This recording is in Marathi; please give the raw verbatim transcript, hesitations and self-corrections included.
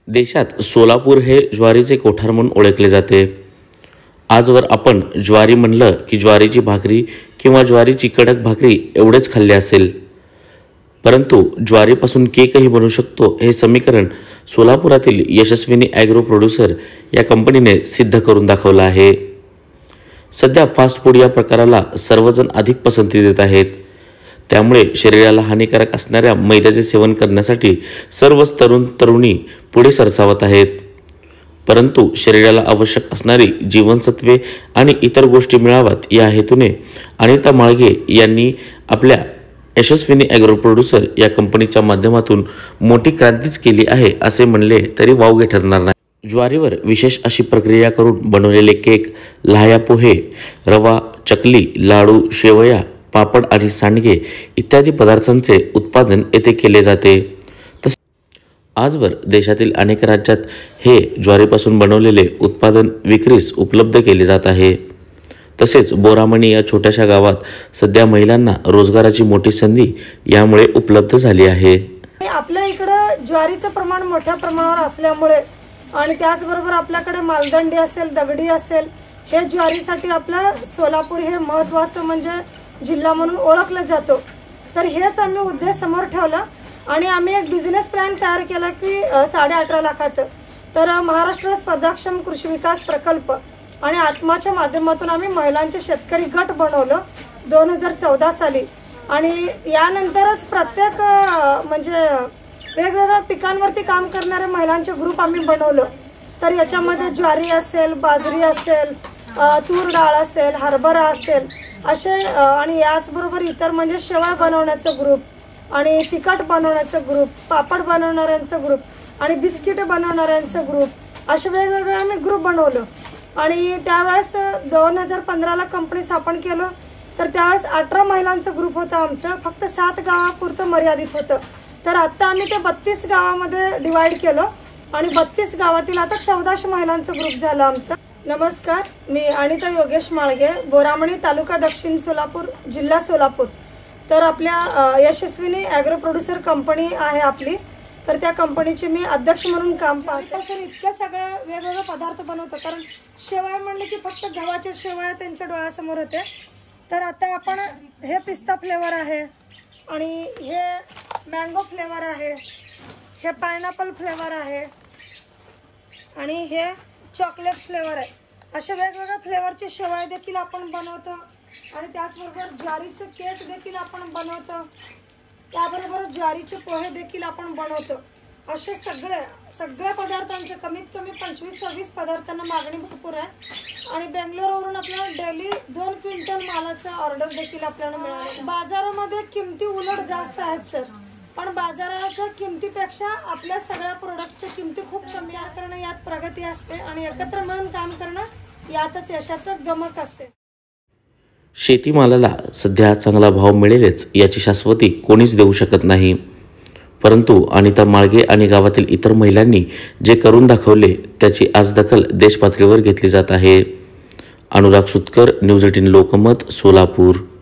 देशात सोलापूर हे ज्वारीचे कोठार म्हणून ओळखले जाते। आजवर आपण ज्वारी म्हणलं की ज्वारीची भाकरी किंवा ज्वारीची कडक भाकरी एवढेच खाल्ले असेल, परंतु ज्वारीपासून केकही बनू शकतो हे समीकरण सोलापुरातील यशस्विनी ॲग्रो प्रोड्यूसर या कंपनीने सिद्ध करून दाखवलं आहे। सध्या फास्ट फूड या प्रकाराला सर्वजण अधिक पसंती देत आहेत, त्यामुळे शरीराला हानिकारक असणाऱ्या मैद्याचे सेवन करण्यासाठी सर्वच तरुण तरुणी पुढे सरसावत आहेत। परंतु शरीराला आवश्यक असणारी जीवनसत्वे आणि इतर गोष्टी मिळाव्यात या हेतूने अनिता माळगे यांनी आपल्या यशस्विनी ॲग्रो प्रोड्यूसर या कंपनीच्या माध्यमातून मोठी क्रांतीच केली आहे असे म्हणले तरी वावगे ठरणार नाही। ज्वारीवर विशेष अशी प्रक्रिया करून बनवलेले केक, लाह्या, पोहे, रवा, चकली, लाडू, शेवया, पापड आणि सांडगे इत्यादी पदार्थांचे उत्पादन येथे केले जाते। तसेच आजवर देशातील अनेक राज्यात हे ज्वारीपासून बनवलेले उत्पादन विक्रीस उपलब्ध केले जात आहे। तसेच बोरामणी या छोट्याशा गावात सध्या महिलांना रोजगाराची मोठी संधी यामुळे उपलब्ध झाली आहे। आपल्या इकडे ज्वारीचं प्रमाण मोठ्या प्रमाणावर असल्यामुळे आणि त्याचबरोबर आपल्याकडे मालदंडी असेल, दगडी असेल, हे ज्वारीसाठी आपलं सोलापूर हे महत्त्वाचं म्हणजे जिल्हा म्हणून ओळखलं जातो। तर हेच आम्ही उद्देश समोर ठेवला आणि आम्ही एक बिझनेस प्लॅन तयार केला की साडे अठरा लाखाचं तर महाराष्ट्र स्पर्धाक्षम कृषी विकास प्रकल्प आणि आत्माच्या माध्यमातून आम्ही महिलांचे शेतकरी गट बनवलं दोन हजार चौदा साली आणि यानंतरच प्रत्येक म्हणजे वेगवेगळ्या पिकांवरती काम करणाऱ्या महिलांचे ग्रुप आम्ही बनवलं। तर याच्यामध्ये ज्वारी असेल, बाजरी असेल, तूर डाळ असेल, हरभरा असेल असे आणि याचबरोबर इतर म्हणजे शेवया बनवण्याचं ग्रुप आणि तिखट बनवण्याचं ग्रुप, पापड बनवणाऱ्यांचं ग्रुप आणि बिस्किट बनवणाऱ्यांचं ग्रुप असे वेगवेगळे आम्ही ग्रुप बनवलं। आणि त्यावेळेस दोन हजार पंधराला कंपनी स्थापन केलं तर त्यावेळेस अठरा महिलांचं ग्रुप होतं आमचं, फक्त सात गावापुरतं मर्यादित होतं। तर आता आम्ही ते बत्तीस गावामध्ये डिवाइड केलं आणि बत्तीस गावातील आता चौदाशे महिलांचं ग्रुप झालं आमचं। नमस्कार, मी अनिता योगेश माळगे, बोरामणी, तालुका दक्षिण सोलापूर, जिल्हा सोलापूर। तर आपल्या यशस्विनी ॲग्रो प्रोड्यूसर कंपनी आहे आपली, तर त्या कंपनीचे मी अध्यक्ष म्हणून काम पाहते। सर इतक्या सगळ्या वेगवेगळे पदार्थ बनवतो, कारण शेवया म्हणले की फक्त गव्हाच्या शेवया त्यांच्या डोळ्यासमोर होते। तर आता आपण हे पिस्ता फ्लेवर आहे आणि हे मँगो फ्लेवर आहे, हे पायनॅपल फ्लेवर आहे आणि हे चॉकलेट फ्लेवर आहे। अशा वेगवेगळ्या फ्लेवरचे शेवया देखील आपण बनवतो आणि त्याचबरोबर ज्वारीचे केक देखील आपण बनवतो, त्याबरोबर ज्वारीचे पोहे देखील आपण बनवतो। असे सगळे सगळ्या पदार्थांचे कमीत कमी पंचवीस सव्वीस पदार्थांना मागणी भरपूर आहे आणि बेंगलोरवरून आपल्याला डेली दोन क्विंटल मालाचा ऑर्डर देखील आपल्याला मिळाला। बाजारामध्ये किमती उलट जास्त आहेत सर, पण बाजाराच्या किमतीपेक्षा आपल्या सगळ्या प्रोडक्टच्या किमती खूप कमी करणं यात प्रगती असते आणि एकत्र मिळून काम करणं यातच यशाचं गमक असते। शेतीमालाला सध्या चांगला भाव मिळेलच याची शाश्वती कोणीच देऊ शकत नाही, परंतु अनिता माळगे आणि गावातील इतर महिलांनी जे करून दाखवले त्याची आज दखल देशपातळीवर घेतली जात आहे। Anurag Sutkar, news eighteen Lokmat, Solapur.